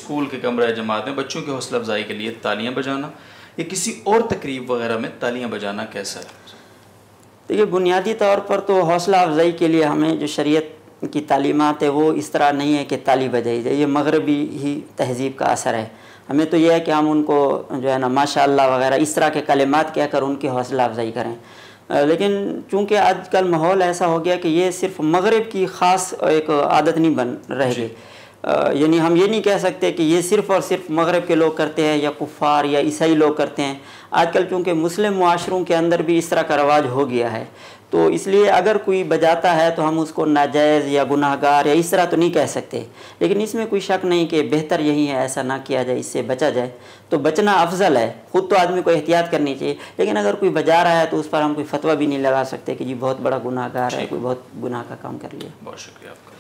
School کے کمرہ جماعت میں بچوں کی حوصلہ افزائی کے لیے تالیاں بجانا یا کسی اور تقریب وغیرہ میں تالیاں بجانا کیسا ہے؟ دیکھیے بنیادی طور پر تو حوصلہ افزائی کے لیے ہمیں جو شریعت کی تعلیمات ہے وہ اس طرح نہیں ہے کہ تالی بجائی جائے، یہ مغربی ہی تہذیب کا اثر ہے. ہمیں تو یہ ہے کہ ہم ان کو جو ہے نا ماشاء اللہ وغیرہ اس طرح کے کلمات کہہ کر ان کی حوصلہ افزائی کریں. لیکن چونکہ آج کل ماحول ایسا ہو گیا کہ یہ صرف مغرب کی خاص ایک عادت نہیں بن رہ گئی. یعنی ہم یہ نہیں کہہ سکتے کہ یہ صرف اور صرف مغرب کے لوگ کرتے ہیں یا کفار یا عیسائی لوگ کرتے ہیں. آج کل چونکہ مسلم معاشروں کے اندر بھی اس طرح کا رواج ہو گیا ہے، تو اس لیے اگر کوئی بجاتا ہے تو ہم اس کو ناجائز یا گناہ گار یا اس طرح تو نہیں کہہ سکتے. لیکن اس میں کوئی شک نہیں کہ بہتر یہی ہے ایسا نہ کیا جائے، اس سے بچا جائے تو بچنا افضل ہے. خود تو آدمی کو احتیاط کرنی چاہیے، لیکن اگر کوئی بجا رہا ہے تو اس پر ہم کوئی فتویٰ بھی نہیں لگا سکتے کہ جی بہت بڑا گناہ گار ہے، کوئی بہت گناہ کا کام کر لیا. بہت شکریہ آپ کا.